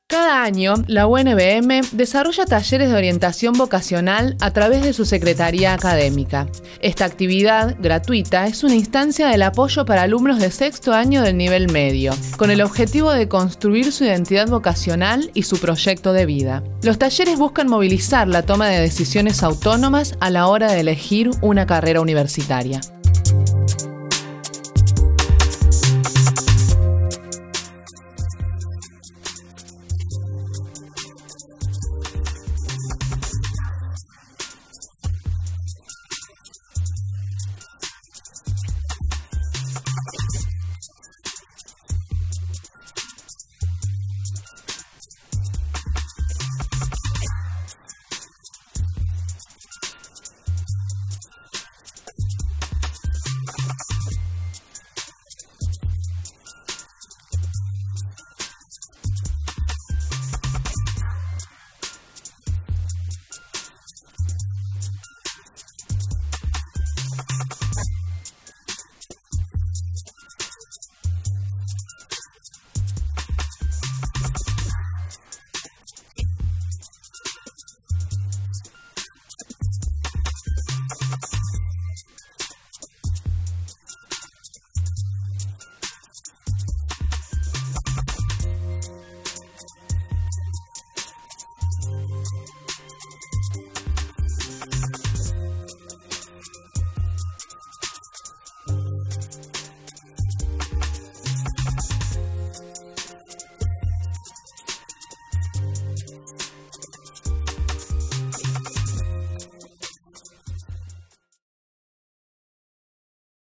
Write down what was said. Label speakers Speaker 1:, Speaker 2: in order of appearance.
Speaker 1: Cada año, la UNBM desarrolla talleres de orientación vocacional a través de su Secretaría Académica. Esta actividad, gratuita, es una instancia del apoyo para alumnos de sexto año del nivel medio, con el objetivo de construir su identidad vocacional y su proyecto de vida. Los talleres buscan movilizar la toma de decisiones autónomas a la hora de elegir una carrera universitaria.